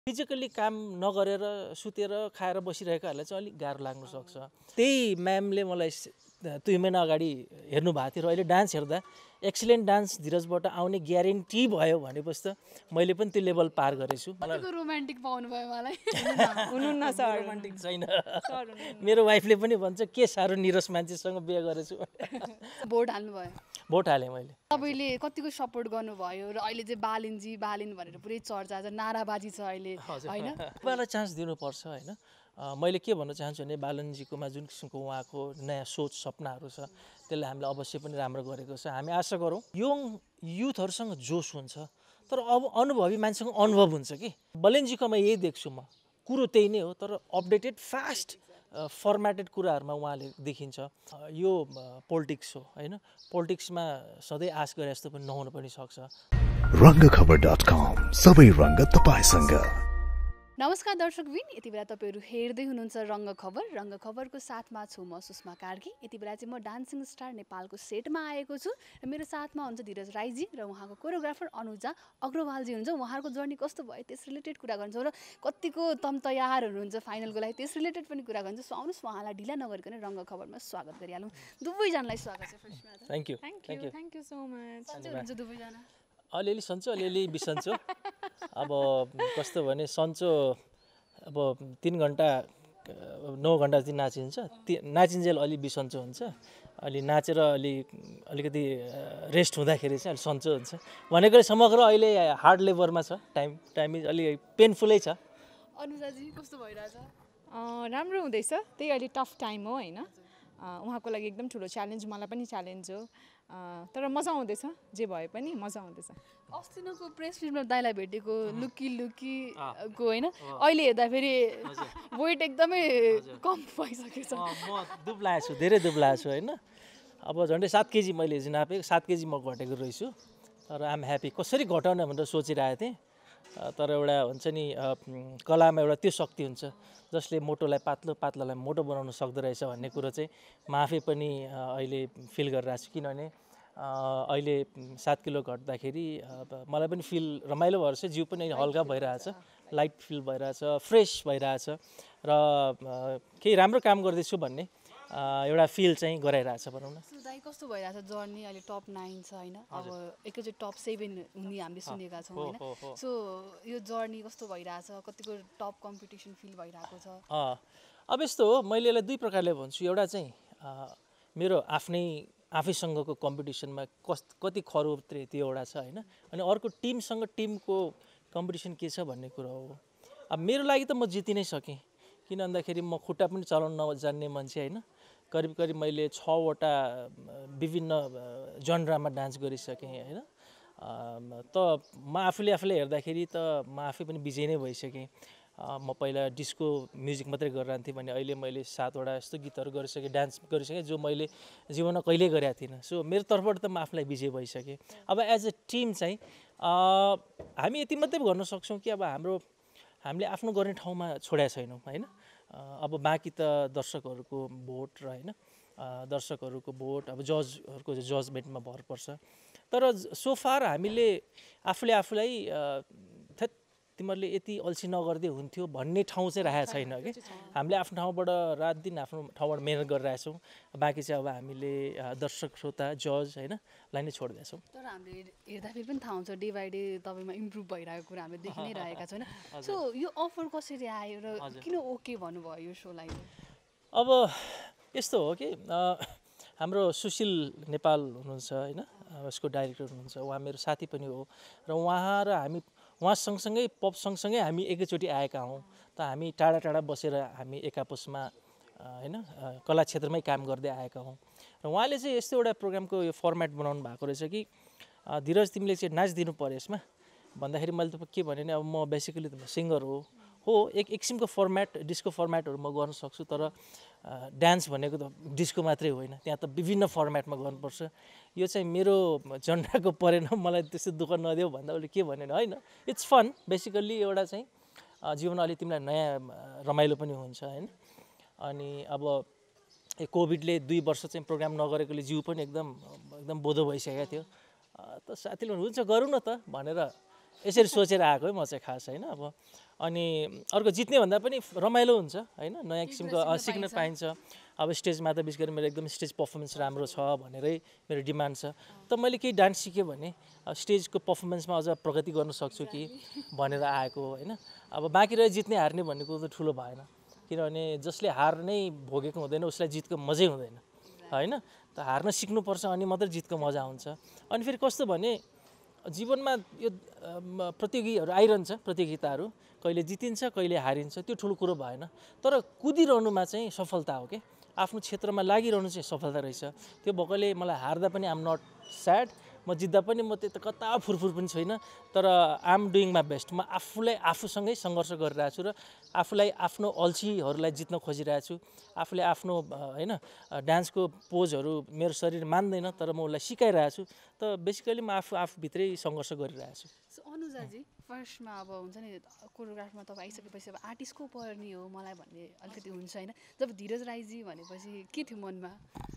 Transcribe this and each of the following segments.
Physically काम नगरेर सुतेर खाएर बसिरहेकाहरूलाई चाहिँ अलिक गाह्रो लाग्न सक्छ। त्यही म्यामले मलाई 2 महिना अगाडि हेर्नु भएको थियो र अहिले डान्स हेर्दा एक्सिलेन्ट डान्स धीरजबाट आउने ग्यारेन्टी भयो भनेपछि त मैले पनि त्यो लेभल पार गरेछु। रोमान्टिक पाउनु भयो मलाई। हुनुहुन्न सर, रोमान्टिक छैन। मेरो वाइफले पनि भन्छ के साह्रो निरस मान्छेसँग बिहे गरेछु। भोट हाल्नु भयो? भोट हालेँ मैले। तपाईँले कतिको सपोर्ट गर्नुभयो र अहिले चाहिँ बालेन भनेर पुरै चर्चा छ, नाराबाजी छ अहिले होइन? उहाँलाई चान्स दिनुपर्छ होइन। मैले के भन्न चाहन्छु भने बालनजीकोमा जुन किसिमको उहाँको नयाँ सोच सपनाहरू छ त्यसले हामीले अवश्य पनि राम्रो गरेको छ। हामी आशा गरौँ यङ युथहरूसँग जोस हुन्छ, तर अब अनुभवी मान्छेसँग अनुभव हुन्छ कि। बलेनजीकोमा यही देख्छु म, कुरो त्यही नै हो, तर अपडेटेड फास्ट फर्मेटेड कुराहरूमा उहाँले देखिन्छ। यो पोलिटिक्स हो होइन, पोलिटिक्समा सधैँ आश गरे जस्तो पनि नहुन पनि सक्छ। रङ्गखबर.com, सबै रङ्ग तपाईसँग। नमस्कार दर्शकबिन, यति बेला तपाईँहरू हेर्दै हुनुहुन्छ रङ्ग खबरको साथमा छु म सुषमा कार्की। यति बेला चाहिँ म डान्सिङ स्टार नेपालको सेटमा आएको छु र मेरो साथमा हुन्छ धीरज राईजी र उहाँको कोरियोग्राफर अनुजा अग्रवालजी हुनुहुन्छ। उहाँहरूको जर्नी कस्तो भयो त्यस रिलेटेड कुरा गर्छौँ र कतिको तम तयार हुनुहुन्छ फाइनलको लागि त्यस रिलेटेड पनि कुरा गर्छौँ। सो आउनुहोस् उहाँलाई ढिला नगरिकन रङ्ग खबरमा स्वागत गरिहालौँ। दुवैजनालाई स्वागत छ फर्स्टमा। Thank you so much. सन्चै हुनुहुन्छ दुवैजना? अलिअलि सन्चो अलिअलि बिसन्चो। अब कस्तो भने सन्चो अब 3 घन्टा 9 घन्टा चाहिँ नाचिन्छ, नाचिन्जेल अलि बिसन्चो हुन्छ, अलि नाचेर अलिकति रेस्ट हुँदाखेरि चाहिँ अलि सन्चो हुन्छ भनेको समग्र अहिले हार्ड लेभरमा छ। टाइम अलि पेनफुलै छ। अनुजाजी कस्तो भइरहेछ? राम्रो हुँदैछ, त्यही अहिले टफ टाइम हो होइन। उहाँको लागि एकदम ठुलो च्यालेन्ज, मलाई पनि च्यालेन्ज हो, तर मजा आउँदैछ। जे भए पनि मजा आउँदैछ। अस्तिको प्रेस फिल्ममा दाइलाई भेटेको लुकीको होइन, अहिले हेर्दाखेरि वेट एकदमै कम भइसकेको छ। म दुब्लाएको छु, धेरै दुब्लाएको छु होइन। अब झन्डै 7 केजी मैले हिजो नापेको, 7 केजी म घटेको रहेछु। तर आइएम ह्याप्पी। कसरी घटाउने भनेर सोचिरहेको थिएँ, तर एउटा हुन्छ नि कलामा एउटा त्यो शक्ति हुन्छ जसले मोटोलाई पातलो, पातलोलाई मोटो बनाउन सक्दो रहेछ भन्ने कुरो चाहिँ म आफै पनि अहिले फिल गरिरहेको छु। किनभने अहिले 7 किलो घट्दाखेरि मलाई पनि फिल रमाइलो भएर चाहिँ जिउ पनि हल्का भइरहेछ, लाइट फिल भइरहेछ, फ्रेस भइरहेछ र केही राम्रो काम गर्दैछु भन्ने एउटा फिल चाहिँ गराइरहेछ भनौँ न। दाइ कस्तो भइरहेछ जर्नी? अहिले टप 9 छ होइन, अब एकैचोटि टप 7 हुने हामीले सुनेका छौँ होइन। सो यो जर्नी कस्तो भइरहेछ? कतिको टप कम्पिटिसन फिल भइरहेको छ? अब यस्तो हो, मैले यसलाई 2 प्रकारले भन्छु। एउटा चाहिँ मेरो आफैसँगको कम्पिटिसनमा कति खरोत्रे त्यो एउटा छ होइन, अनि अर्को टिमको कम्पिटिसन के छ भन्ने कुरा हो। अब मेरो लागि त म जिति नै सकेँ, किन भन्दाखेरि म खुट्टा पनि चलाउन नजान्ने मान्छे होइन। करिब मैले 6वटा विभिन्न जनरामा डान्स गरिसकेँ होइन। त म आफूलाई हेर्दाखेरि त म आफै पनि विजय नै भइसकेँ। म पहिला डिस्को म्युजिक मात्रै गरिरहन्थेँ भने अहिले मैले 7वटा यस्तो गीतहरू गरिसकेँ, डान्स गरिसकेँ जो मैले जीवनमा कहिल्यै गरेको थिइनँ। सो मेरो तर्फबाट त म आफूलाई विजय भइसकेँ। अब एज अ टिम चाहिँ हामी यति मात्रै भन्न सक्छौँ कि अब हामीले आफ्नो गर्ने ठाउँमा छोडेका छैनौँ होइन। अब बाँकी त दर्शकहरूको भोट र होइन, दर्शकहरूको भोट, अब जजहरूको जजमेन्टमा भर पर्छ। तर सोफार हामीले आफूलाई तिमीहरूले यति अल्छी नगर्दै हुन्थ्यो भन्ने ठाउँ चाहिँ राखेको छैन कि। हामीले आफ्नो ठाउँबाट रात दिन आफ्नो ठाउँबाट मेहनत गरिरहेछौँ। बाँकी चाहिँ अब हामीले दर्शक श्रोता जज होइनलाई नै छोडिदिएछौँ। तर हामीले हेर्दाखेरि पनि थाहा हुन्छ डे बाई डे तपाईँमा इम्प्रुभ भइरहेको कुरा हामीले देखि नै रहेका छौँ होइन। सो यो अफर कसरी आयो र किन ओके भन्नुभयो यो सोलाई? अब यस्तो हो कि हाम्रो सुशील नेपाल हुनुहुन्छ होइन, उसको डाइरेक्टर हुनुहुन्छ, उहाँ मेरो साथी पनि हो र उहाँ सँगसँगै पप सँगसँगै हामी एकैचोटि आएका हौँ। त हामी टाढा बसेर हामी एक आपसमा होइन कला क्षेत्रमै काम गर्दै आएका हौँ। र उहाँले चाहिँ यस्तो एउटा प्रोग्रामको यो फर्मेट बनाउनु भएको रहेछ कि धीरज तिमीले चाहिँ नाचिदिनु पर्यो यसमा भन्दाखेरि मैले त के भने नि, अब म बेसिकली त सिङ्गर हो, एक किसिमको फर्मेट डिस्को फर्मेटहरू म गर्न सक्छु, तर डान्स भनेको त डिस्को मात्रै होइन, त्यहाँ त विभिन्न फर्मेटमा गर्नुपर्छ। यो चाहिँ मेरो जनराको परेन, मलाई त्यस्तो दुःख नदेऊ भन्दा उसले के भने होइन, इट्स फन बेसिकल्ली। एउटा चाहिँ जीवनमा अलिक तिमीलाई नयाँ रमाइलो पनि हुन्छ होइन। अनि अब कोभिडले 2 वर्ष चाहिँ प्रोग्राम नगरेकोले जिउ पनि एकदम बोधो भइसकेको थियो। त साथीले हुन्छ गरौँ न त भनेर यसरी सोचेर आएको है म चाहिँ खास होइन अब। अनि अर्को जित्ने भन्दा पनि रमाइलो हुन्छ होइन, नयाँ किसिमको सिक्न पाइन्छ। अब स्टेजमा त विशेष गरी मेरो एकदम स्टेज पर्फर्मेन्स राम्रो छ भनेरै मेरो डिमान्ड छ। त मैले केही डान्स सिकेँ भने स्टेजको पर्फर्मेन्समा अझ प्रगति गर्न सक्छु कि भनेर आएको होइन। अब बाँकी रह्यो जित्ने हार्ने भन्ने कुरो त ठुलो भएन, किनभने जसले हार नै भोगेको हुँदैन उसलाई जितको मजै हुँदैन होइन। त हार्न सिक्नुपर्छ अनि मात्रै जितको मजा हुन्छ। अनि फेरि कस्तो भने जीवनमा यो प्रतियोगीहरू आइरहन्छ, प्रतियोगिताहरू कहिले जितिन्छ कहिले हारिन्छ, त्यो ठुलो कुरो भएन। तर कुदिरहनुमा चाहिँ सफलता हो कि आफ्नो क्षेत्रमा लागिरहनु चाहिँ सफलता रहेछ। त्यो भएकोले मलाई हार्दा पनि आम नट स्याड, म जित्दा पनि म त्यता कता फुरफुर पनि छैन। तर आम डुइङ माई बेस्ट। म आफूलाई आफूसँगै सङ्घर्ष गरिरहेको छु र आफूलाई आफ्नो अल्छीहरूलाई जित्न खोजिरहेको छु। आफूले आफ्नो होइन डान्सको पोजहरू मेरो शरीर मान्दैन, तर म उसलाई सिकाइरहेको छु। त बेसिकली म आफूभित्रै सङ्घर्ष गरिरहेको छु। सो अनुजाजी फर्स्टमा अब हुन्छ नि कोरियोग्राफमा तपाईँ आइसकेपछि अब आर्टिस्ट को पर्ने हो मलाई भन्ने अलिकति हुन्छ होइन। जब धीरज राईजी भनेपछि के थियो मनमा?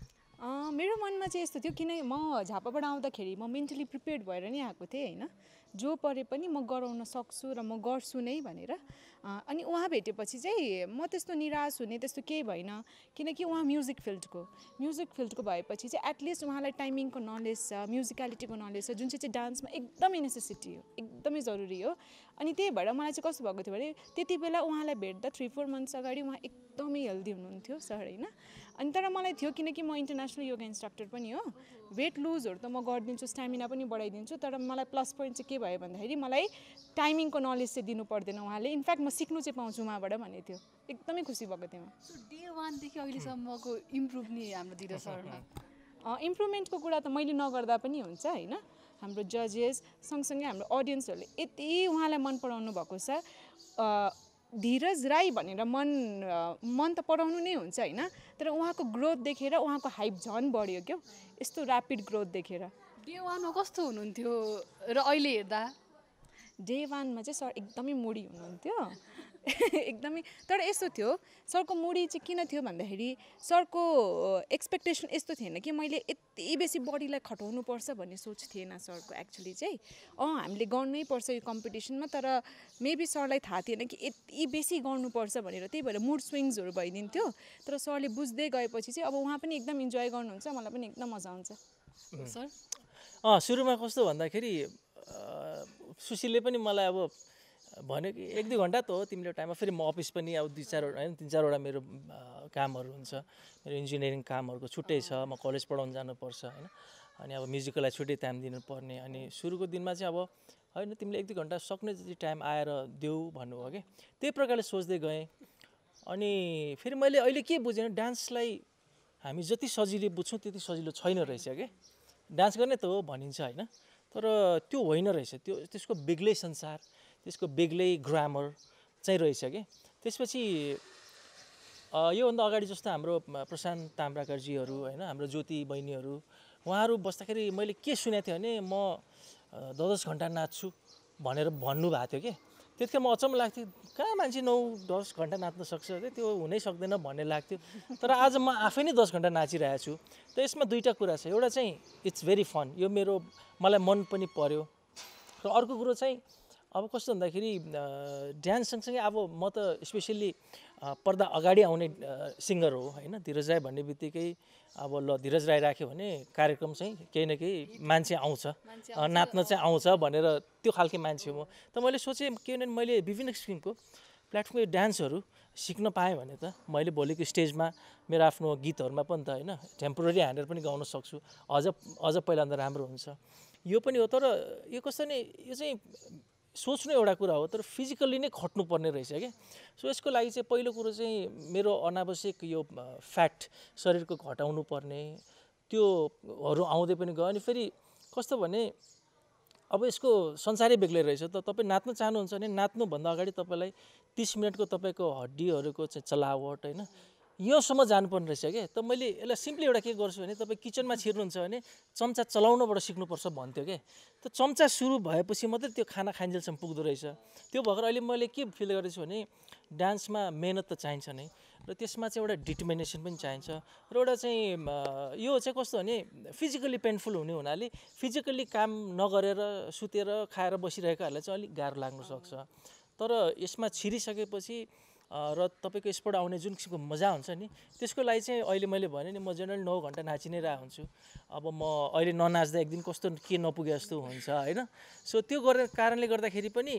मेरो मनमा चाहिँ यस्तो थियो, किन म झापाबाट आउँदाखेरि म मेन्टली प्रिपेयर्ड भएर नै आएको थिएँ होइन। जो परे पनि म गराउन सक्छु र म गर्छु नै भनेर। अनि उहाँ भेटेपछि चाहिँ म त्यस्तो निराश हुने त्यस्तो केही भएन, किनकि उहाँ म्युजिक फिल्डको भएपछि चाहिँ एटलिस्ट उहाँलाई टाइमिङको नलेज छ, म्युजिकलिटीको नलेज छ, जुन चाहिँ डान्समा एकदमै नेसेसिटी हो, एकदमै जरुरी हो। अनि त्यही भएर मलाई चाहिँ कस्तो भएको थियो भने त्यति बेला उहाँलाई भेट्दा 3-4 मन्थ्स अगाडि उहाँ एकदमै हेल्दी हुनुहुन्थ्यो सर होइन। अनि तर मलाई थियो किनकि म इन्टरनेसनल योगा इन्स्ट्रक्टर पनि हो, वेट लुजहरू त म गरिदिन्छु, स्ट्यामिना पनि बढाइदिन्छु। तर मलाई प्लस पोइन्ट चाहिँ के भयो भन्दाखेरि मलाई टाइमिङको नलेज चाहिँ दिनु पर्दैन उहाँले, इनफ्याक्ट म सिक्नु चाहिँ पाउँछु उहाँबाट भन्ने थियो। एकदमै खुसी भएको थिएँ म। सो डे 1 देखि अहिलेसम्मको इम्प्रुभ नि हाम्रो धीरज सरमा? इम्प्रुभमेन्टको कुरा त मैले नगर्दा पनि हुन्छ होइन। हाम्रो जजेस सँगसँगै हाम्रो अडियन्सहरूले यति उहाँलाई मन पराउनु भएको छ। धीरज राई भनेर मन त पराउनु नै हुन्छ होइन, तर उहाँको ग्रोथ देखेर उहाँको हाइप झन् बढ्यो क्या, यस्तो ऱ्यापिड ग्रोथ देखेर। डे 1 मा कस्तो हुनुहुन्थ्यो र अहिले हेर्दा? डे 1 मा चाहिँ सर एकदमै मुडी हुनुहुन्थ्यो एकदमै। तर यस्तो थियो सरको मुडी चाहिँ किन थियो भन्दाखेरि सरको एक्सपेक्टेसन यस्तो थिएन कि मैले यति बेसी बडीलाई खटाउनुपर्छ भन्ने सोच थिएन सरको एक्चुली चाहिँ। हामीले गर्नै पर्छ यो कम्पिटिसनमा, तर मेबी सरलाई थाहा थिएन कि यति बेसी गर्नुपर्छ भनेर, त्यही भएर मुड स्विङ्सहरू भइदिन्थ्यो। तर सरले बुझ्दै गएपछि चाहिँ अब उहाँ पनि एकदम इन्जोय गर्नुहुन्छ, मलाई पनि एकदम मजा आउँछ। सर सुरुमा कस्तो भन्दाखेरि सुशीलले पनि मलाई अब भन्यो कि 1-2 घन्टा त हो तिमीले टाइममा, फेरि म अफिस पनि अब 2-4 होइन 3-4वटा मेरो कामहरू हुन्छ, मेरो इन्जिनियरिङ कामहरूको छुट्टै छ, म कलेज पढाउन जानुपर्छ होइन। अनि अब म्युजिकलाई छुट्टै टाइम दिनुपर्ने। अनि सुरुको दिनमा चाहिँ अब होइन तिमीले 1-2 घन्टा सक्ने जति टाइम आएर देऊ भन्नुभयो कि, त्यही प्रकारले सोच्दै गएँ। अनि फेरि मैले अहिले के बुझेँ, डान्सलाई हामी जति सजिलो बुझ्छौँ त्यति सजिलो छैन रहेछ कि। डान्स गर्ने त हो भनिन्छ होइन, तर त्यो होइन रहेछ। त्यसको बेग्लै संसार, त्यसको बेग्लै ग्रामर चाहिँ रहेछ कि। त्यसपछि योभन्दा अगाडि जस्तो हाम्रो प्रशान्त ताम्राकरजीहरू होइन, हाम्रो ज्योति बहिनीहरू उहाँहरू बस्दाखेरि मैले के सुनेको थिएँ भने म 10 घन्टा नाच्छु भनेर भन्नुभएको थियो कि। त्यतिखेर म अचम्म लाग्थ्यो, कहाँ मान्छे 9-10 घन्टा नाच्न सक्छ अरे, त्यो हुनै सक्दैन भन्ने लाग्थ्यो। तर आज म आफै नै 10 घन्टा नाचिरहेको छु। त यसमा दुईवटा कुरा छ, एउटा चाहिँ इट्स भेरी फन, यो मलाई मन पनि पर्यो। र अर्को कुरो चाहिँ अब कस्तो भन्दाखेरि डान्स सँगसँगै अब म त स्पेसल्ली पर्दा अगाडि आउने सिङ्गर हो होइन। धीरज राई भन्ने बित्तिकै अब ल धीरज राई राख्यो भने कार्यक्रम चाहिँ केही न केही मान्छे आउँछ, नाच्न चाहिँ आउँछ भनेर त्यो खालको मान्छे हो म। त मैले सोचेँ किनभने मैले विभिन्न किसिमको प्लेटफर्मको डान्सहरू सिक्न पाएँ भने त मैले भोलिको स्टेजमा मेरो आफ्नो गीतहरूमा पनि त होइन टेम्पोररी हानेर पनि गाउन सक्छु, अझ पहिलाभन्दा राम्रो हुन्छ। यो पनि हो, तर यो कस्तो नि, यो चाहिँ सोच्नु एउटा कुरा हो, तर फिजिकल्ली नै खट्नुपर्ने रहेछ क्या। सो यसको लागि चाहिँ पहिलो कुरो चाहिँ मेरो अनावश्यक यो फ्याट शरीरको घटाउनु पर्ने त्योहरू आउँदै पनि गयो। अनि फेरि कस्तो भने अब यसको संसारै बेग्लै रहेछ। त तपाईँ नाच्न चाहनुहुन्छ भने नाच्नुभन्दा अगाडि तपाईँलाई 30 मिनटको तपाईँको हड्डीहरूको चाहिँ चलावट होइन, योसम्म जानुपर्ने रहेछ क्या। त मैले यसलाई सिम्पली एउटा के गर्छु भने तपाईँ किचनमा छिर्नुहुन्छ भने चम्चा चलाउनबाट सिक्नुपर्छ भन्थ्यो क्या। त चम्चा सुरु भएपछि मात्रै त्यो खाना खाइन्जेलसम्म पुग्दो रहेछ। त्यो भएर अहिले मैले के फिल गरेछु भने डान्समा मेहनत त चाहिन्छ नै, र त्यसमा चाहिँ एउटा डिटर्मिनेसन पनि चाहिन्छ, र एउटा चाहिँ यो चाहिँ कस्तो भने फिजिकल्ली पेनफुल हुने हुनाले फिजिकल्ली काम नगरेर सुतेर खाएर बसिरहेकाहरूलाई चाहिँ अलिक गाह्रो लाग्न सक्छ। तर यसमा छिरिसकेपछि र तपाईँको यसबाट आउने जुन किसिमको मजा हुन्छ नि, त्यसको लागि चाहिँ अहिले मैले भने नि म जेनरली 9 घन्टा नाचि नै रहेको हुन्छु। अब म अहिले ननाच्दा एक दिन कस्तो के नपुगे जस्तो हुन्छ होइन। सो त्यो गर्ने कारणले गर्दाखेरि पनि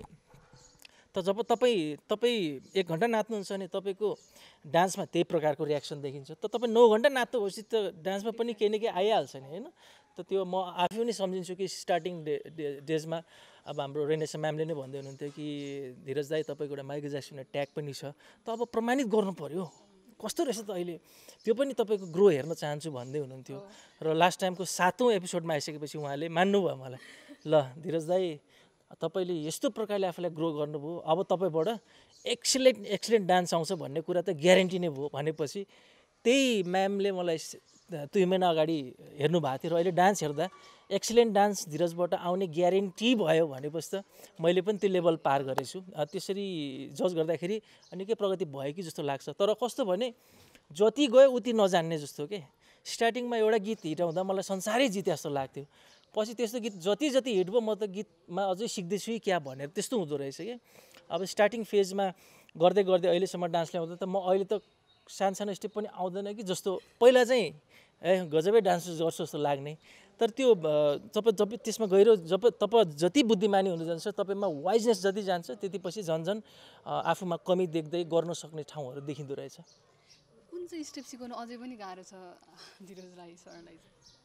त जब तपाईँ 1 घन्टा नाच्नुहुन्छ भने तपाईँको डान्समा त्यही प्रकारको रियाक्सन देखिन्छ। त तपाईँ 9 घन्टा नाच्नु भएपछि त डान्समा पनि केही न केही आइहाल्छ नि होइन। त त्यो म आफै पनि सम्झिन्छु कि स्टार्टिङ डेजमा अब हाम्रो रेनेसा म्यामले नै भन्दै हुनुहुन्थ्यो कि धीरज दाई तपाईँको एउटा माइकल ज्याक्सन ट्याग पनि छ, त अब प्रमाणित गर्नु पर्यो, कस्तो रहेछ त अहिले, त्यो पनि तपाईँको ग्रो हेर्न चाहन्छु भन्दै हुनुहुन्थ्यो। र लास्ट टाइमको 7औं एपिसोडमा आइसकेपछि उहाँले मान्नुभयो मलाई, ल धीरज दाई तपाईँले यस्तो प्रकारले आफूलाई ग्रो गर्नुभयो, अब तपाईँबाट एक्सिलेन्ट डान्स आउँछ भन्ने कुरा त ग्यारेन्टी नै भयो भनेपछि त्यही म्यामले मलाई 2 महिना अगाडि हेर्नु भएको थियो र अहिले डान्स हेर्दा एक्सिलेन्ट डान्स धीरजबाट आउने ग्यारेन्टी भयो भनेपछि त मैले पनि त्यो लेभल पार गरेछु। त्यसरी जज गर्दाखेरि निकै प्रगति भयो कि जस्तो लाग्छ। तर कस्तो भने जति गयो उति नजान्ने जस्तो के, स्टार्टिङमा एउटा गीत हिट आउँदा मलाई संसारै जिते जस्तो लाग्थ्यो, पछि त्यस्तो गीत जति हिट भयो म त गीतमा अझै सिक्दैछु क्या भनेर त्यस्तो हुँदो रहेछ क्या। अब स्टार्टिङ फेजमा गर्दै गर्दै अहिलेसम्म डान्स ल्याउँदा त म अहिले त सानो स्टेप पनि आउँदैन कि जस्तो, पहिला चाहिँ गजबै डान्स गर्छु जस्तो लाग्ने। तर त्यो तपाईँ जब त्यसमा गहिरो तपाईँ जति बुद्धिमानी हुँदै जान्छ, तपाईँमा वाइजनेस जति जान्छ त्यति पछि झन् आफूमा कमी देख्दै गर्न सक्ने ठाउँहरू देखिँदो रहेछ। कुन चाहिँ स्टेप सिकाउनु अझै पनि गाह्रो छ धीरज राई सरलाई?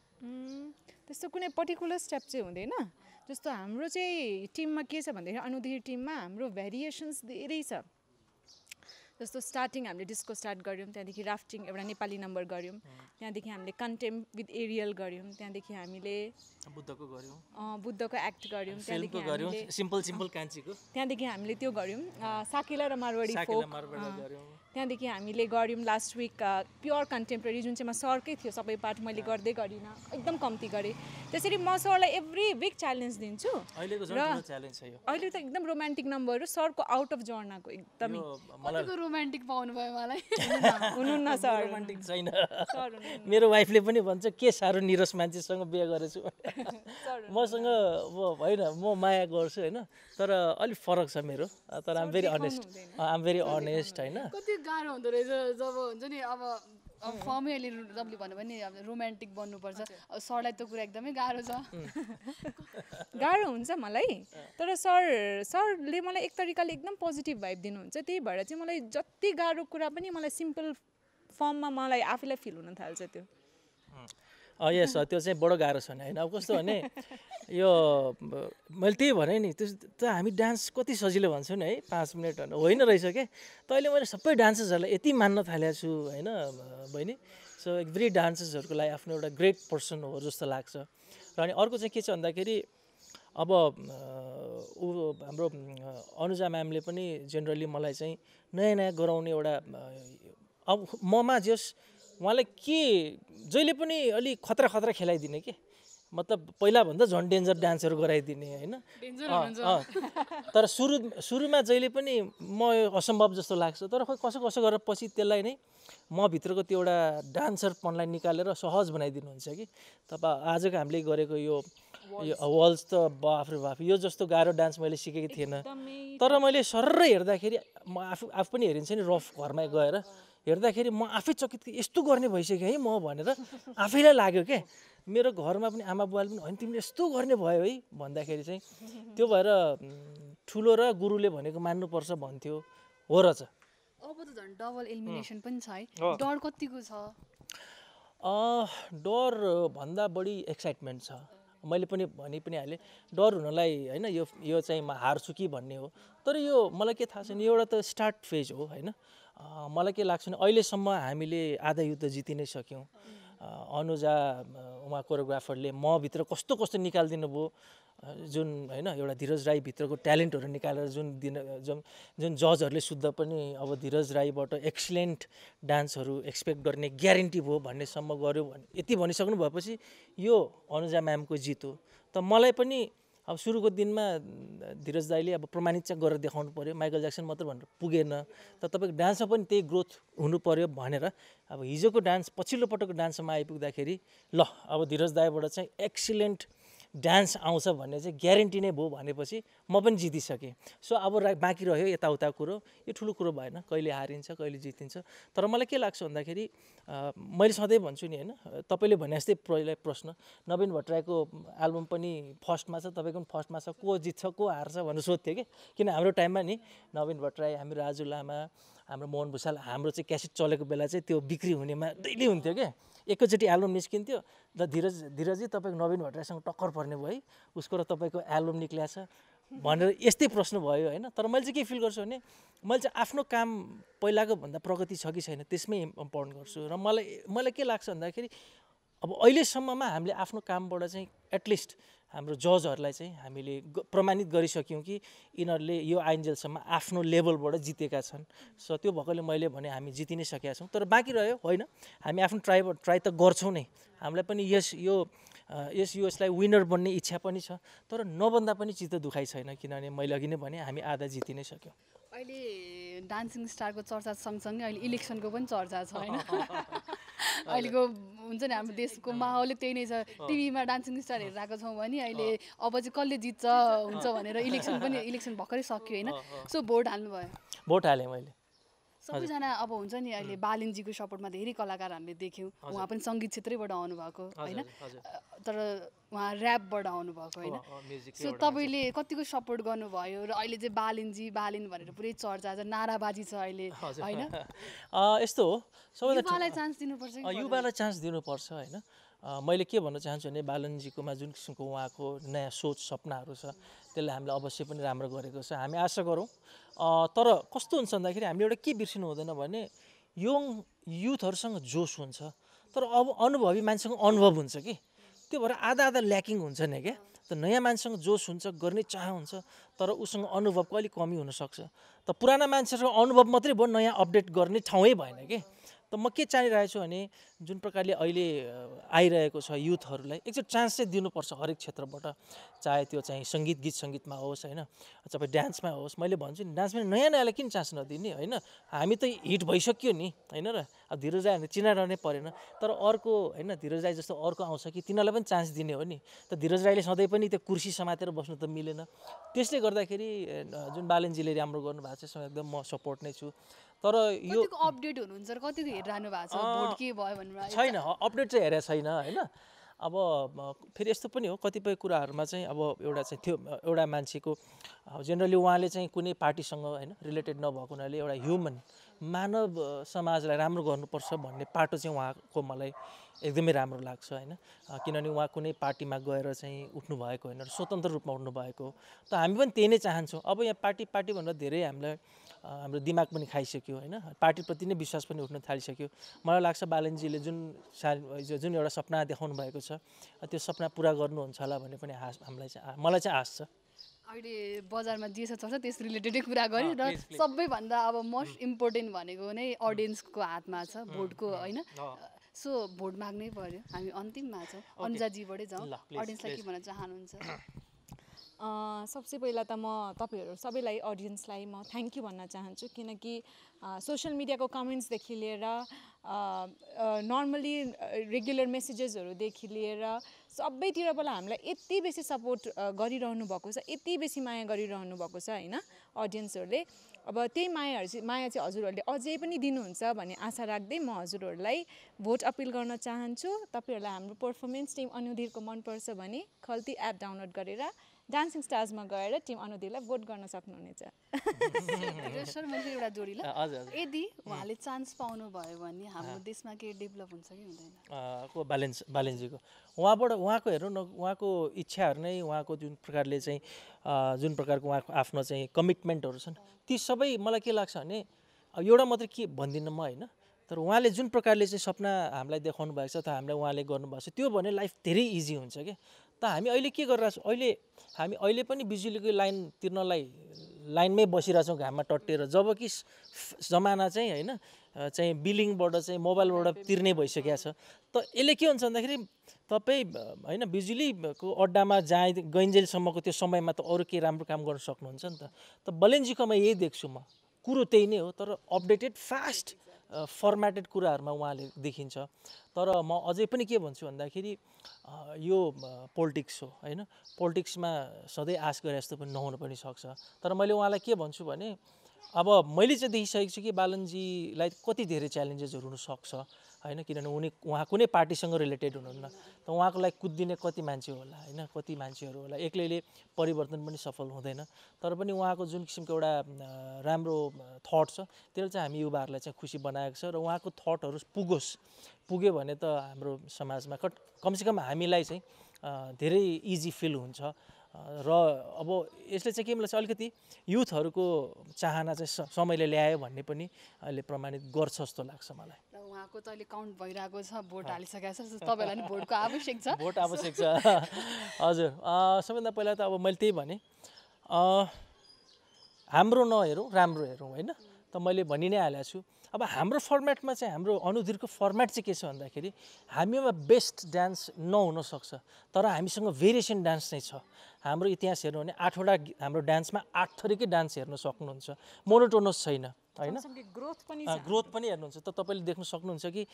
त्यस्तो कुनै पर्टिकुलर स्टेप चाहिँ हुँदैन। जस्तो हाम्रो चाहिँ टिममा के छ भन्दाखेरि अनुदेखि टिममा हाम्रो भेरिएसन्स धेरै छ। जस्तो स्टार्टिङ हामीले डिस्को स्टार्ट गऱ्यौँ, त्यहाँदेखि राफ्टिङ एउटा नेपाली नम्बर गऱ्यौँ, त्यहाँदेखि हामीले कन्टेम्प विथ एरियल गऱ्यौँ, त्यहाँदेखि हामीले बुद्धको एक्ट गऱ्यौँ, त्यहाँदेखि हामीले सिम्पल कान्छीको, त्यहाँदेखि हामीले त्यो गऱ्यौँ साकेला र मारवाडी फोक, त्यहाँदेखि हामीले गऱ्यौँ लास्ट विक प्योर कन्टेम्पोरेरी जुन चाहिँ म सरकै थियो सबै पार्ट मैले गर्दै गरिनँ, एकदम कम्ती गरेँ। त्यसरी म सरलाई एभ्री विक च्यालेन्ज दिन्छु। अहिले त एकदम रोमान्टिक नम्बर हो सरको आउट अफ जर्नाको एकदमै रोमान्टिक पाउनु भयो मलाई। हुनुहुन्न सर, रोमान्टिक छैन। मेरो वाइफले पनि भन्छ के साह्रो निरस मान्छेसँग बिहे गरेछु। मसँग होइन म माया गर्छु होइन, तर अलिक फरक छ मेरो। तर आम भेरी अनेस्ट होइन। कति गाह्रो हुँदो रहेछ जब हुन्छ नि अब फर्मै अहिले जबले भन्यो भने अब रोमान्टिक बन्नुपर्छ, सरलाई त्यो कुरा एकदमै गाह्रो छ। गाह्रो हुन्छ मलाई, तर सरले मलाई एक तरिकाले एकदम पोजिटिभ भाइब दिनुहुन्छ। त्यही भएर चाहिँ मलाई जति गाह्रो कुरा पनि मलाई सिम्पल फर्ममा मलाई आफैलाई फिल हुन थाल्छ त्यो। यस, त्यो चाहिँ बडो गाह्रो छ नि होइन। अब कस्तो भने यो मैले त्यही भने नि, त्यो त हामी डान्स कति सजिलो भन्छौँ नि है, 5 मिनट होइन रहेछ क्या। त अहिले मैले सबै डान्सर्सहरूलाई यति मान्न थालेको छु होइन बहिनी। सो एभ्री डान्सर्सहरूको लागि आफ्नो एउटा ग्रेट पर्सन हो जस्तो लाग्छ। र अनि अर्को चाहिँ के छ भन्दाखेरि अब हाम्रो अनुजा म्यामले पनि जेनरली मलाई चाहिँ नयाँ गराउने एउटा, अब ममा जस उहाँलाई के जहिले पनि अलिक खतरा खेलाइदिने के, मतलब पहिलाभन्दा झन् डेन्जर डान्सहरू गराइदिने होइन। तर सुरुमा जहिले पनि म असम्भव जस्तो लाग्छ, तर खोइ कसो गरेर पछि त्यसलाई नै म भित्रको त्यो एउटा डान्सरपनलाई निकालेर सहज बनाइदिनुहुन्छ कि। तपाईँ आजको हामीले गरेको यो वाल्स त बाफ्रे बाफ, यो जस्तो गाह्रो डान्स मैले सिकेको थिएन। तर मैले सररै हेर्दाखेरि म आफू पनि हेरिन्छ नि रफ घरमा गएर हेर्दाखेरि म आफै चकित यस्तो गर्ने भइसक्यो है म भनेर आफैलाई लाग्यो क्या। मेरो घरमा पनि आमा बुवाले पनि होइन तिमीले यस्तो गर्ने भयो है भन्दाखेरि चाहिँ त्यो भएर ठुलो र गुरुले भनेको मान्नुपर्छ भन्थ्यो हो रहेछ। अब त झन् डबल एलिमिनेसन पनि छ है, डर कतिको छ? डर भन्दा बढी एक्साइटमेन्ट छ। मैले पनि हालेँ डर हुनलाई होइन, यो चाहिँ म हार्छु कि भन्ने हो। तर यो मलाई के थाहा छैन, एउटा त स्टार्ट फेज हो होइन। मलाई के लाग्छ भने अहिलेसम्म हामीले आधा युद्ध जिति नै सक्यौँ। अनुजा उहाँ कोरियोग्राफरले मभित्र कस्तो कस्तो निकालिदिनु भयो जुन होइन एउटा धीरज राईभित्रको ट्यालेन्टहरू निकालेर जुन जजहरूले शुद्ध पनि अब धीरज राईबाट एक्सिलेन्ट डान्सहरू एक्सपेक्ट गर्ने ग्यारेन्टी भयो भन्नेसम्म गऱ्यो भने यति भनिसक्नु भएपछि यो अनुजा म्यामको जित हो। त मलाई पनि अब सुरुको दिनमा धीरज दाईले अब प्रमाणित चाहिँ गरेर देखाउनु पर्यो, माइकल ज्याक्सन मात्र भनेर पुगेन, त तपाईँको डान्समा पनि त्यही ग्रोथ हुनु पर्यो भनेर अब हिजोको डान्स पछिल्लो पटकको डान्समा आइपुग्दाखेरि ल अब धीरज दाईबाट चाहिँ एक्सिलेन्ट डान्स आउँछ भन्ने चाहिँ ग्यारेन्टी नै भयो भनेपछि म पनि जितिसकेँ। सो अब बाँकी रह्यो यताउता कुरो, यो ठुलो कुरो भएन, कहिले हारिन्छ कहिले जितिन्छ। तर मलाई के लाग्छ भन्दाखेरि मैले सधैँ भन्छु नि होइन, तपाईँले भने जस्तै पहिला प्रश्न नवीन भट्टराईको एल्बम पनि फर्स्टमा छ, तपाईँको पनि फर्स्टमा छ, को जित्छ को हार्छ भनेर सोध्थ्यो कि, किन हाम्रो टाइममा नि नवीन भट्टराई, हामी राजु लामा, हाम्रो मोहन भूषाल, हाम्रो चाहिँ क्यासेट चलेको बेला चाहिँ त्यो बिक्री हुनेमा डेली हुन्थ्यो क्या, एकैचोटि एल्बम निस्किन्थ्यो र धीरजी तपाईँको नवीन भट्टराईसँग टक्कर पर्ने भयो है, उसको र तपाईँको एल्बम निक्लिया छ भनेर यस्तै प्रश्न भयो होइन। तर मैले चाहिँ के फिल गर्छु भने मैले चाहिँ आफ्नो काम पहिलाको भन्दा प्रगति छ कि छैन त्यसमै इम्पोर्टेन्ट गर्छु। र मलाई के लाग्छ भन्दाखेरि अब अहिलेसम्ममा हामीले आफ्नो कामबाट चाहिँ एटलिस्ट हाम्रो जजहरूलाई चाहिँ हामीले प्रमाणित गरिसक्यौँ कि यिनीहरूले यो आइन्जेलसम्म आफ्नो लेभलबाट जितेका छन्। सो त्यो भएकोले मैले भने हामी जिति नै सकेका छौँ। तर बाँकी रह्यो होइन, हामी आफ्नो ट्राई त गर्छौँ नै, हामीलाई पनि यसलाई विनर बन्ने इच्छा पनि छ, तर नबन्दा पनि चित्त दुखाइ छैन, किनभने मैले अघि नै भने हामी आधा जिति नै सक्यौँ। अहिले डान्सिङ स्टारको चर्चा सँगसँगै अहिले इलेक्सनको पनि चर्चा छ होइन। अहिलेको हुन्छ नि हाम्रो देशको माहौल त्यही नै छ, टिभीमा डान्सिङ स्टार हेरिरहेको छौँ भने अहिले अब चाहिँ कसले जित्छ हुन्छ भनेर इलेक्सन भर्खरै सक्यो होइन। So vote हाल्नुभयो? भोट हालेँ मैले। सबैजना अब हुन्छ नि अहिले बालनजीको सपोर्टमा धेरै कलाकार हामीले देख्यौँ, उहाँ पनि सङ्गीत क्षेत्रैबाट आउनुभएको होइन, तर उहाँ ऱ्यापबाट आउनुभएको होइन। सो तपाईँले कतिको सपोर्ट गर्नुभयो र अहिले चाहिँ बालेन भनेर पुरै चर्चा छ, नाराबाजी छ अहिले होइन। यस्तो हो, युवालाई चान्स दिनुपर्छ, युवालाई चान्स दिनुपर्छ होइन। मैले के भन्न चाहन्छु भने बालनजीकोमा जुन किसिमको उहाँको नयाँ सोच सपनाहरू छ त्यसले हामीलाई अवश्य पनि राम्रो गरेको छ, हामी आशा गरौँ। तर कस्तो हुन्छ भन्दाखेरि हामीले एउटा के बिर्सिनु हुँदैन भने यङ युथहरूसँग जोस हुन्छ, तर अब अनुभवी मान्छेसँग अनुभव हुन्छ कि, त्यो भएर आधा ल्याकिङ हुन्छ नि क्या। त नयाँ मान्छेसँग जोस हुन्छ, गर्ने चाह हुन्छ, तर उसँग अनुभवको अलिक कमी हुनसक्छ। त पुराना मान्छेसँग अनुभव मात्रै भयो, नयाँ अपडेट गर्ने ठाउँै भएन कि। त म के चाहिरहेको छु भने जुन प्रकारले अहिले आइरहेको छ युथहरूलाई एकचोटि चान्स चाहिँ दिनुपर्छ हरेक क्षेत्रबाट, चाहे त्यो चाहिँ गीत सङ्गीतमा होस् होइन, तपाईँ डान्समा होस्। मैले भन्छु नि डान्समा नयाँलाई किन चान्स नदिने होइन, हामी त हिट भइसक्यो नि होइन र। अब धीरज राई हामीले चिनाइरहनै परेन, तर अर्को होइन धीरज राई जस्तो अर्को आउँछ कि तिनीहरूलाई पनि चान्स दिने हो नि। त धीरज राईले सधैँ पनि त्यो कुर्सी समातेर बस्नु त मिलेन, त्यसले गर्दाखेरि जुन बालनजीले राम्रो गर्नुभएको छ यसमा एकदम म सपोर्ट नै छु। तर यो अपडेट हुनुहुन्छ र कतिको हेरिरहनु भएको छ भोट के भयो भनेर? छैन, अपडेट चाहिँ हेरेको छैन होइन। अब फेरि यस्तो पनि हो कतिपय कुराहरूमा चाहिँ अब एउटा चाहिँ थियो एउटा मान्छेको जेनरली उहाँले चाहिँ कुनै पार्टीसँग होइन रिलेटेड नभएको हुनाले एउटा ह्युमन मानव समाजलाई राम्रो गर्नुपर्छ भन्ने पाटो चाहिँ उहाँको मलाई एकदमै राम्रो लाग्छ होइन। किनभने उहाँ कुनै पार्टीमा गएर चाहिँ उठ्नु भएको होइन, स्वतन्त्र रूपमा उठ्नु भएको। त हामी पनि त्यही नै चाहन्छौँ। अब यहाँ पार्टी भनेर धेरै हामीलाई हाम्रो दिमाग पनि खाइसक्यो होइन, पार्टीप्रति नै विश्वास पनि उठ्न थालिसक्यो। मलाई लाग्छ बालनजीले जुन एउटा सपना देखाउनु भएको छ त्यो सपना पुरा गर्नुहुन्छ होला भन्ने पनि मलाई चाहिँ आश छ। अहिले बजारमा जे छ चल्छ त्यस रिलेटेडै कुरा गऱ्यो र सबैभन्दा अब मोस्ट इम्पोर्टेन्ट भनेको नै अडियन्सको हातमा छ, भोटको होइन। सो भोट माग्नै पर्यो, हामी अन्तिममा छौँ, अनुजाजीबाटै जाउँ, अडियन्सलाई के भन्न चाहनुहुन्छ? सबसे पहिला त म तपाईँहरू सबैलाई अडियन्सलाई म थ्याङ्क यू भन्न चाहन्छु, किनकि सोसियल मिडियाको कमेन्ट्सदेखि लिएर नर्मली रेगुलर मेसेजेसहरूदेखि लिएर सबैतिरबाट हामीलाई यति बेसी सपोर्ट गरिरहनु भएको छ, यति बेसी माया गरिरहनु भएको छ होइन अडियन्सहरूले। अब त्यही माया चाहिँ हजुरहरूले अझै पनि दिनुहुन्छ भन्ने आशा राख्दै म हजुरहरूलाई भोट अपिल गर्न चाहन्छु। तपाईँहरूलाई हाम्रो पर्फर्मेन्स टिम अनुधीरको मनपर्छ भने खल्ती एप डाउनलोड गरेर डान्सिङ स्टार्समा गएर टिम अनुधीरलाई भोट गर्न सक्नुहुनेछ। सर मैले एउटा जोडी ल, यदि उहाँले चान्स पाउनु भयो भने हाम्रो देशमा के डेभलप हुन्छ कि हुँदैन? को बालनजीको उहाँको हेर्नु न, उहाँको इच्छाहरू नै उहाँको जुन प्रकारले चाहिँ जुन प्रकारको उहाँको आफ्नो चाहिँ कमिटमेन्टहरू छन् ती सबै मलाई के लाग्छ भने एउटा मात्रै के भन्दिनँ म होइन, तर उहाँले जुन प्रकारले चाहिँ सपना हामीलाई देखाउनु भएको छ अथवा हामीलाई उहाँले गर्नुभएको छ त्यो भने लाइफ धेरै इजी हुन्छ क्या। त हामी अहिले के गरिरहेछौँ, हामी अहिले पनि बिजुलीको लाइन तिर्नलाई लाइनमै बसिरहेछौँ घाममा टट्टिएर, जबकि जमाना चाहिँ होइन चाहिँ बिलिङबाट चाहिँ मोबाइलबाट तिर्ने भइसकेको छ। त यसले के हुन्छ भन्दाखेरि तपाईँ होइन बिजुलीको अड्डामा गइन्जेलसम्मको त्यो समयमा त अरू केही राम्रो काम गर्न सक्नुहुन्छ नि त। त बलेनजीकोमा यही देख्छु म, कुरो त्यही नै हो, तर अपडेटेड फास्ट फर्मेटेड कुराहरूमा उहाँले देखिन्छ। तर म अझै पनि के भन्छु भन्दाखेरि यो पोलिटिक्स हो होइन, पोलिटिक्समा सधैँ आश गरे जस्तो पनि नहुन पनि सक्छ। तर मैले उहाँलाई के भन्छु भने अब मैले चाहिँ देखिसकेको छु कि बालनजीलाई कति धेरै च्यालेन्जेसहरू हुनसक्छ होइन, किनभने उहाँ कुनै पार्टीसँग रिलेटेड हुनुहुन्न। त उहाँको लागि कुदिने कति मान्छे होला होइन, कति मान्छेहरू होला, एक्लैले परिवर्तन पनि सफल हुँदैन। तर पनि उहाँको जुन किसिमको एउटा राम्रो थट छ त्यसले चाहिँ हामी युवाहरूलाई चाहिँ खुसी बनाएको छ। र उहाँको थटहरू पुग्यो भने त हाम्रो समाजमा कमसेकम हामीलाई चाहिँ धेरै इजी फिल हुन्छ। र अब यसले चाहिँ के मलाई चाहिँ अलिकति युथहरूको चाहना चाहिँ समयले ल्यायो भन्ने पनि अहिले प्रमाणित गर्छ जस्तो लाग्छ मलाई। र उहाँको त अहिले काउन्ट भइरहेको छ, भोट हालिसकेको छ, तपाईँलाई नि भोटको आवश्यक छ। भोट आवश्यक छ हजुर। सबैभन्दा पहिला त अब मैले त्यही भने हाम्रो नहेरौँ राम्रो हेरौँ होइन। त मैले भनि नै हालेको छु। अब हाम्रो फर्मेटमा चाहिँ हाम्रो अनुधीरको फर्मेट चाहिँ के छ भन्दाखेरि हामीमा बेस्ट डान्स नहुन सक्छ, तर हामीसँग भेरिएसन डान्स चाहिँ छ। हाम्रो इतिहास हेर्नु भने 8वटा हाम्रो डान्समा 8 थरीकै डान्स हेर्न सक्नुहुन्छ, मोनोटोनस छैन होइन। ग्रोथ पनि हेर्नुहुन्छ त तपाईँले देख्न सक्नुहुन्छ कि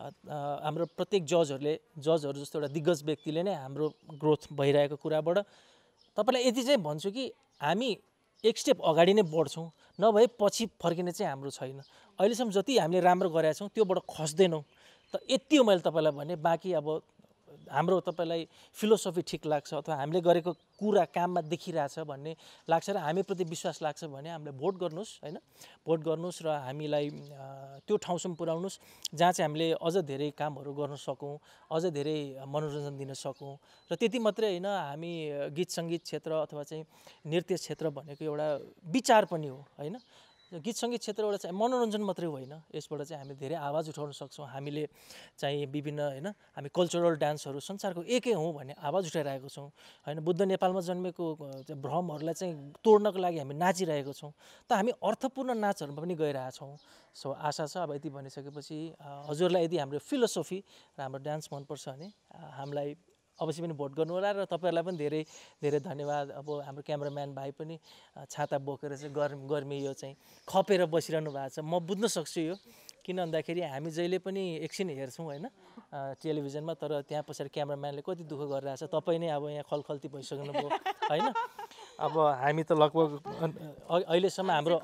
हाम्रो प्रत्येक जजहरू जस्तो एउटा दिग्गज व्यक्तिले नै हाम्रो ग्रोथ भइरहेको कुराबाट तपाईँलाई यति चाहिँ भन्छु कि हामी एक स्टेप अगाडि नै बढ्छौँ, नभए पछि फर्किने चाहिँ हाम्रो छैन। अहिलेसम्म जति हामीले राम्रो गरेका छौँ त्योबाट खस्दैनौँ। त यति हो मैले तपाईँलाई भने। बाँकी अब हाम्रो तपाईँलाई फिलोसफी ठिक लाग्छ अथवा हामीले गरेको कुरा काममा देखिरहेछ भन्ने लाग्छ र हामीप्रति विश्वास लाग्छ भने हामीलाई भोट गर्नुहोस् होइन, भोट गर्नुहोस् र हामीलाई त्यो ठाउँसम्म पुर्याउनुहोस् जहाँ चाहिँ हामीले अझ धेरै कामहरू गर्न सकौँ, अझ धेरै मनोरञ्जन दिन सकौँ। र त्यति मात्रै होइन, हामी गीत सङ्गीत क्षेत्र अथवा चाहिँ नृत्य क्षेत्र भनेको एउटा विचार पनि हो होइन। गीत सङ्गीत क्षेत्रबाट चाहिँ मनोरञ्जन मात्रै होइन, यसबाट चाहिँ हामी धेरै आवाज उठाउन सक्छौँ। हामीले चाहिँ विभिन्न होइन हामी कल्चरल डान्सहरू संसारको एकै हौँ भन्ने आवाज उठाइरहेको छौँ होइन। बुद्ध नेपालमा जन्मेको भ्रमहरूलाई चाहिँ तोड्नको लागि हामी नाचिरहेको छौँ। त हामी अर्थपूर्ण नाचहरूमा पनि गइरहेछौँ। सो आशा छ अब यति भनिसकेपछि हजुरलाई यदि हाम्रो फिलोसफी र हाम्रो डान्स मनपर्छ भने हामीलाई अवश्य पनि भोट गर्नु होला। र तपाईँहरूलाई पनि धेरै धेरै धन्यवाद। अब हाम्रो क्यामराम्यान भाइ पनि छाता बोकेर चाहिँ गर्मी यो चाहिँ खपेर बसिरहनु भएको छ। म बुझ्न सक्छु यो, किन भन्दाखेरि हामी जहिले पनि एकछिन हेर्छौँ होइन टेलिभिजनमा, तर त्यहाँ पछाडि क्यामराम्यानले कति दुःख गरिरहेछ। तपाईँ नै अब यहाँ खलखल्ती भइसक्नुभयो होइन। अब हामी त लगभग अहिलेसम्म हाम्रो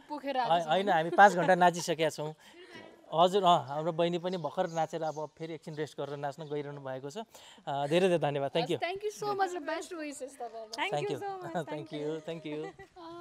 होइन हामी 5 घन्टा नाचिसकेका छौँ हजुर। हाम्रो बहिनी पनि भर्खर नाचेर अब फेरि एकछिन रेस्ट गरेर नाच्न गइरहनु भएको छ। धेरै धेरै धन्यवाद। थ्याङ्क यू सो मच र बेस्ट विशेस तपाईहरुलाई। Thank you.